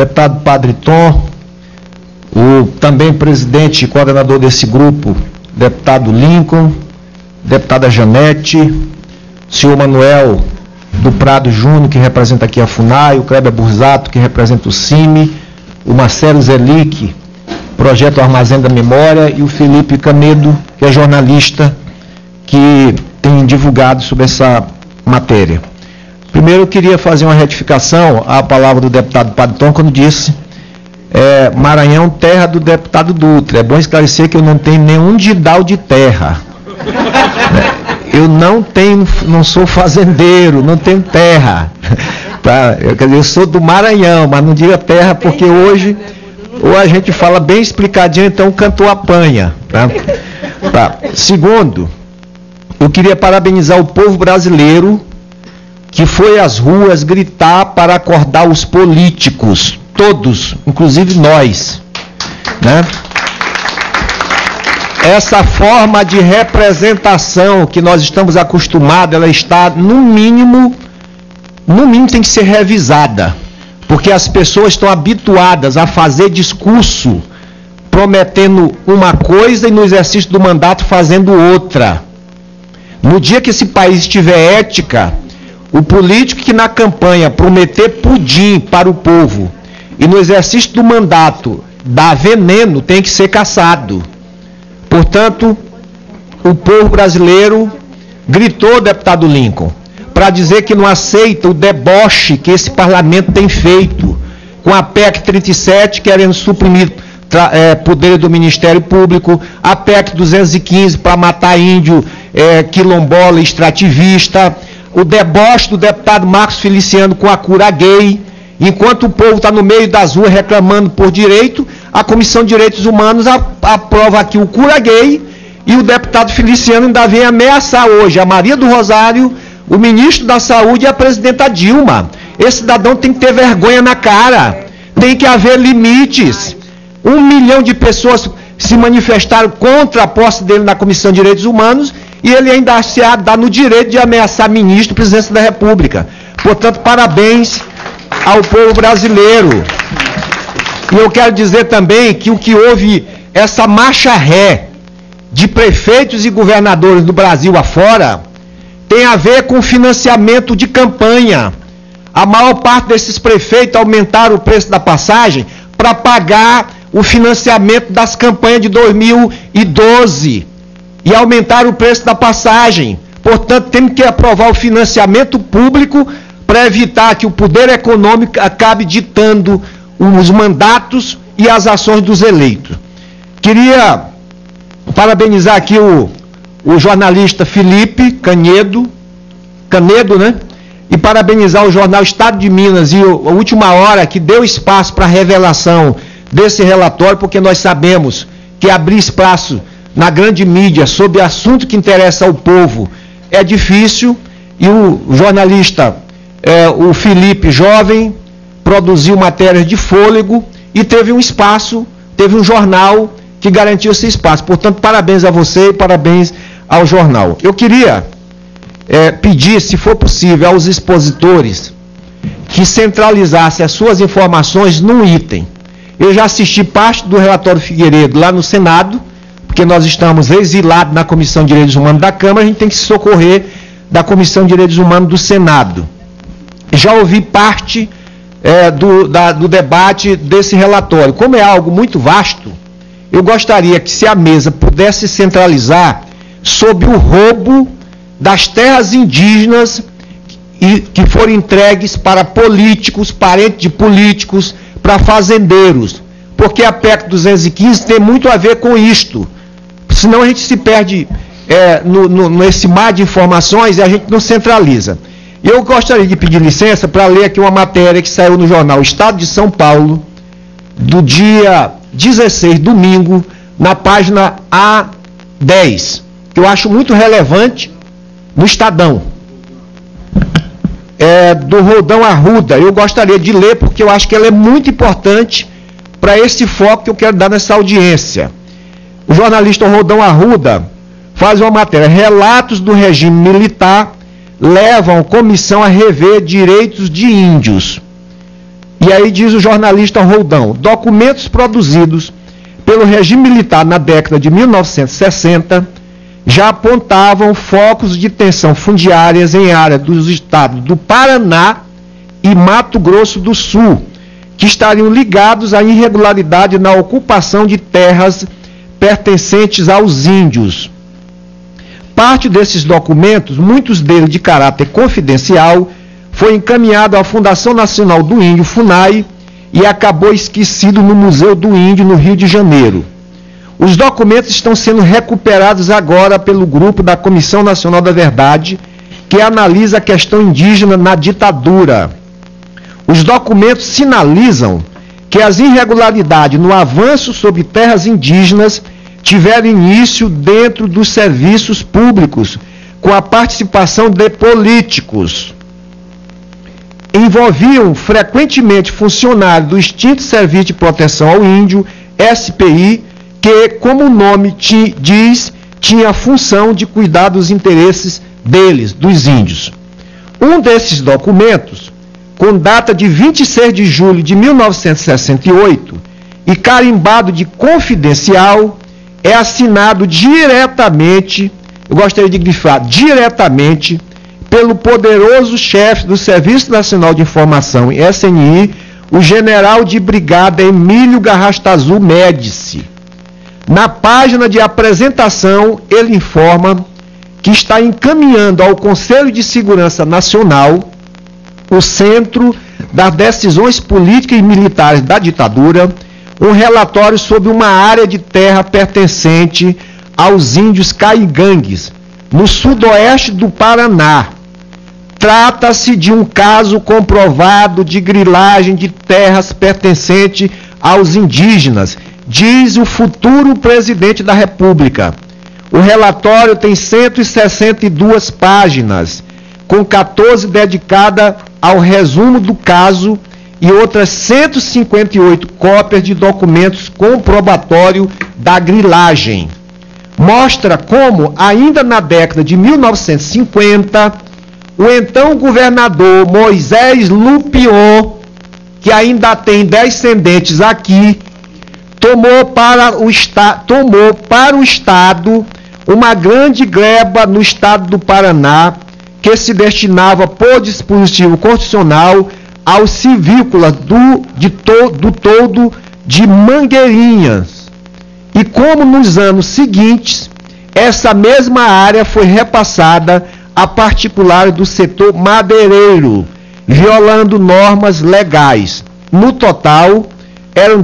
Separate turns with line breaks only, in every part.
deputado Padre Tom, o também presidente e coordenador desse grupo, deputado Lincoln, deputada Janete, senhor Manuel do Prado Júnior, que representa aqui a FUNAI, o Kleber Burzato, que representa o CIMI, o Marcelo Zelic, Projeto Armazém da Memória, e o Felipe Canedo, que é jornalista, que tem divulgado sobre essa matéria. Primeiro, eu queria fazer uma retificação à palavra do deputado Padre Tom, quando disse Maranhão, terra do deputado Dutra. É bom esclarecer que eu não tenho nenhum didal de terra. Eu não sou fazendeiro, não tenho terra. Eu sou do Maranhão, mas não diga terra, porque hoje ou a gente fala bem explicadinho, então o cantor apanha. Segundo, eu queria parabenizar o povo brasileiro que foi às ruas gritar para acordar os políticos, todos, inclusive nós, né? Essa forma de representação que nós estamos acostumados, ela está, no mínimo tem que ser revisada, porque as pessoas estão habituadas a fazer discurso prometendo uma coisa e no exercício do mandato fazendo outra. No dia que esse país tiver ética, o político que na campanha prometer pudim para o povo e no exercício do mandato dar veneno tem que ser caçado. Portanto, o povo brasileiro gritou, deputado Lincoln, para dizer que não aceita o deboche que esse parlamento tem feito com a PEC 37, querendo suprimir poder do Ministério Público, a PEC 215 para matar índio, quilombola, extrativista, o deboche do deputado Marcos Feliciano com a cura gay. Enquanto o povo está no meio das ruas reclamando por direito, a Comissão de Direitos Humanos aprova aqui o cura gay, e o deputado Feliciano ainda vem ameaçar hoje a Maria do Rosário, o ministro da Saúde e a presidenta Dilma. Esse cidadão tem que ter vergonha na cara, tem que haver limites. 1 milhão de pessoas se manifestaram contra a posse dele na Comissão de Direitos Humanos, e ele ainda se dá no direito de ameaçar ministro, presidência da República. Portanto, parabéns ao povo brasileiro. E eu quero dizer também que o que houve, essa marcha ré de prefeitos e governadores do Brasil afora, tem a ver com financiamento de campanha. A maior parte desses prefeitos aumentaram o preço da passagem para pagar o financiamento das campanhas de 2012 e aumentaram o preço da passagem. Portanto, temos que aprovar o financiamento público para evitar que o poder econômico acabe ditando os mandatos e as ações dos eleitos. Queria parabenizar aqui o jornalista Felipe Canedo, né? E parabenizar o jornal Estado de Minas e a Última Hora, que deu espaço para a revelação desse relatório, porque nós sabemos que abrir espaço na grande mídia sobre assunto que interessa ao povo é difícil, e o jornalista, o Felipe, jovem, produziu matérias de fôlego e teve um espaço, teve um jornal que garantiu esse espaço. Portanto, parabéns a você e parabéns ao jornal. Eu queria pedir, se for possível, aos expositores que centralizassem as suas informações num item. Eu já assisti parte do relatório Figueiredo lá no Senado, porque nós estamos exilados na Comissão de Direitos Humanos da Câmara, a gente tem que se socorrer da Comissão de Direitos Humanos do Senado. Já ouvi parte do debate desse relatório. Como é algo muito vasto, eu gostaria que, se a mesa pudesse centralizar sobre o roubo das terras indígenas que foram entregues para políticos, parentes de políticos, para fazendeiros, porque a PEC 215 tem muito a ver com isto. Senão a gente se perde nesse mar de informações e a gente não centraliza. Eu gostaria de pedir licença para ler aqui uma matéria que saiu no jornal Estado de São Paulo, do dia 16, domingo, na página A10, que eu acho muito relevante, no Estadão. Do Roldão Arruda. Eu gostaria de ler porque eu acho que ela é muito importante para esse foco que eu quero dar nessa audiência. O jornalista Roldão Arruda faz uma matéria: relatos do regime militar levam a comissão a rever direitos de índios. E aí diz o jornalista Roldão: documentos produzidos pelo regime militar na década de 1960 já apontavam focos de tensão fundiárias em área dos estados do Paraná e Mato Grosso do Sul, que estariam ligados à irregularidade na ocupação de terras pertencentes aos índios. Parte desses documentos, muitos deles de caráter confidencial, foi encaminhado à Fundação Nacional do Índio, FUNAI, e acabou esquecido no Museu do Índio, no Rio de Janeiro. Os documentos estão sendo recuperados agora pelo grupo da Comissão Nacional da Verdade, que analisa a questão indígena na ditadura. Os documentos sinalizam que as irregularidades no avanço sobre terras indígenas tiveram início dentro dos serviços públicos, com a participação de políticos. Envolviam frequentemente funcionários do extinto Serviço de Proteção ao Índio, SPI, que, como o nome diz, tinha a função de cuidar dos interesses deles, dos índios. Um desses documentos, com data de 26 de julho de 1968 e carimbado de confidencial, é assinado diretamente, eu gostaria de grifar, diretamente, pelo poderoso chefe do Serviço Nacional de Informação, SNI, o general de brigada Emílio Garrastazu Médici. Na página de apresentação, ele informa que está encaminhando ao Conselho de Segurança Nacional, o centro das decisões políticas e militares da ditadura, um relatório sobre uma área de terra pertencente aos índios caigangues, no sudoeste do Paraná. Trata-se de um caso comprovado de grilagem de terras pertencentes aos indígenas, diz o futuro presidente da República. O relatório tem 162 páginas, com 14 dedicadas ao resumo do caso e outras 158 cópias de documentos comprobatórios da grilagem. Mostra como, ainda na década de 1950, o então governador Moisés Lupion, que ainda tem descendentes aqui, tomou para o Estado uma grande gleba no estado do Paraná, que se destinava por dispositivo constitucional aos civícolas do todo de Mangueirinhas. E como nos anos seguintes, essa mesma área foi repassada a particulares do setor madeireiro, violando normas legais. No total, eram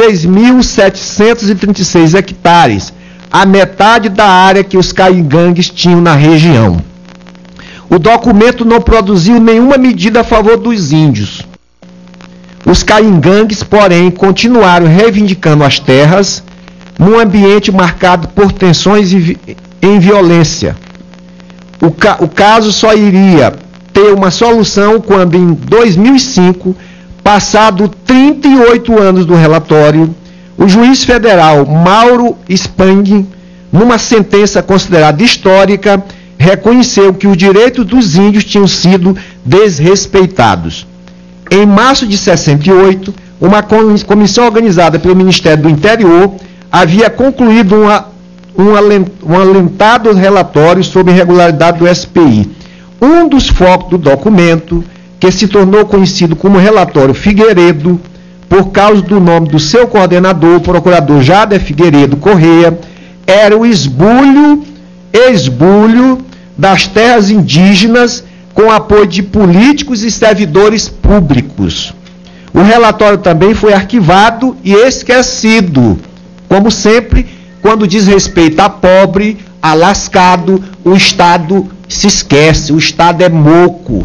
16.736 hectares, a metade da área que os caigangues tinham na região. O documento não produziu nenhuma medida a favor dos índios. Os caigangues, porém, continuaram reivindicando as terras num ambiente marcado por tensões em violência. O caso só iria ter uma solução quando, em 2005, passado 38 anos do relatório, o juiz federal Mauro Spang, numa sentença considerada histórica, reconheceu que os direitos dos índios tinham sido desrespeitados. Em março de 68, uma comissão organizada pelo Ministério do Interior havia concluído um alentado relatório sobre irregularidade do SPI. Um dos focos do documento, que se tornou conhecido como Relatório Figueiredo, por causa do nome do seu coordenador, o procurador Jader Figueiredo Correia, era o esbulho das terras indígenas com apoio de políticos e servidores públicos. O relatório também foi arquivado e esquecido. Como sempre, quando diz respeito a pobre, a lascado, o Estado se esquece, o Estado é moco.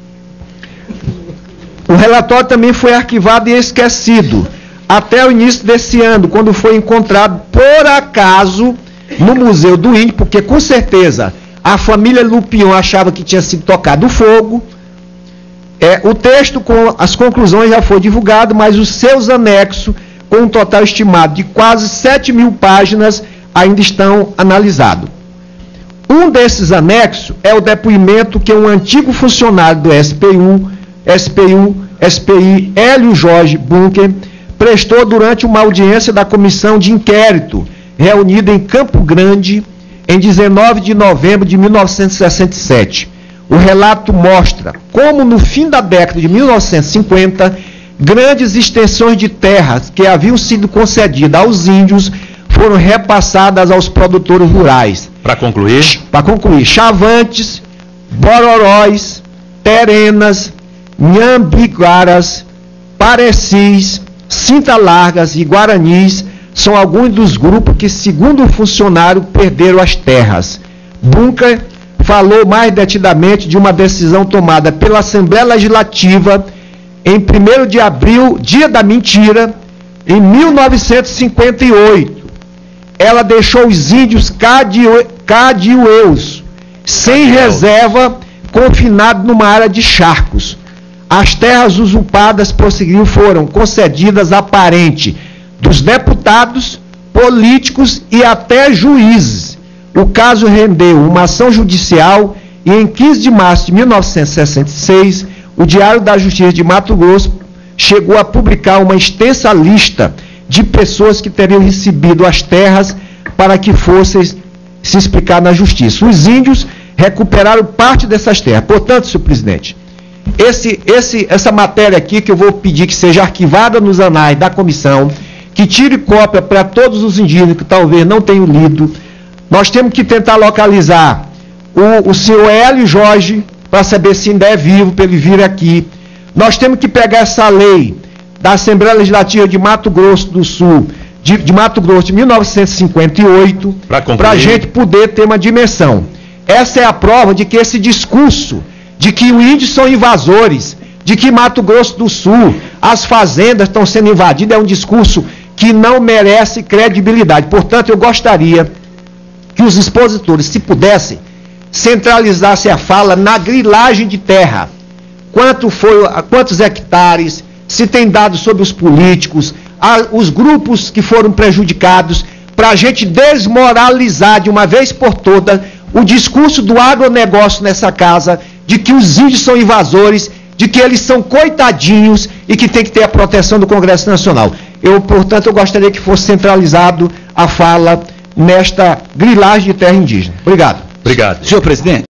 O relatório também foi arquivado e esquecido até o início desse ano, quando foi encontrado por acaso no Museu do Índio, porque com certeza a família Lupion achava que tinha sido tocado fogo. O texto com as conclusões já foi divulgado, mas os seus anexos, com um total estimado de quase 7.000 páginas, ainda estão analisados. Um desses anexos é o depoimento que um antigo funcionário do SPU SPI Hélio Jorge Bunker, prestou durante uma audiência da Comissão de Inquérito, reunida em Campo Grande, em 19 de novembro de 1967. O relato mostra como, no fim da década de 1950, grandes extensões de terras que haviam sido concedidas aos índios foram repassadas aos produtores rurais.
Para concluir,
Chavantes, Bororóis, Terenas, Nhambiguaras, Parecis, Cinta Largas e Guaranis são alguns dos grupos que, segundo o funcionário, perderam as terras. Bunker falou mais detidamente de uma decisão tomada pela Assembleia Legislativa em 1º de abril, dia da mentira, em 1958. Ela deixou os índios cadioeus, sem reserva, confinados numa área de charcos. As terras usurpadas, prosseguiu, foram concedidas a parente dos deputados, políticos e até juízes. O caso rendeu uma ação judicial e, em 15 de março de 1966, o Diário da Justiça de Mato Grosso chegou a publicar uma extensa lista de pessoas que teriam recebido as terras para que fossem se explicar na Justiça. Os índios recuperaram parte dessas terras. Portanto, senhor presidente, essa matéria aqui, que eu vou pedir que seja arquivada nos anais da comissão, que tire cópia para todos os indígenas que talvez não tenham lido. Nós temos que tentar localizar o senhor Hélio Jorge, para saber se ainda é vivo, para ele vir aqui. Nós temos que pegar essa lei da Assembleia Legislativa de Mato Grosso do Sul, de Mato Grosso de 1958, para a gente poder ter uma dimensão. Essa é a prova de que esse discurso de que os índios são invasores, de que Mato Grosso do Sul, as fazendas estão sendo invadidas, é um discurso que não merece credibilidade. Portanto, eu gostaria que os expositores, se pudessem, centralizassem a fala na grilagem de terra. Quantos hectares, se tem dados sobre os políticos, os grupos que foram prejudicados, para a gente desmoralizar de uma vez por todas o discurso do agronegócio nessa casa, de que os índios são invasores, de que eles são coitadinhos e que tem que ter a proteção do Congresso Nacional. Portanto, eu gostaria que fosse centralizado a fala nesta grilagem de terra indígena. Obrigado.
Obrigado.
Senhor presidente.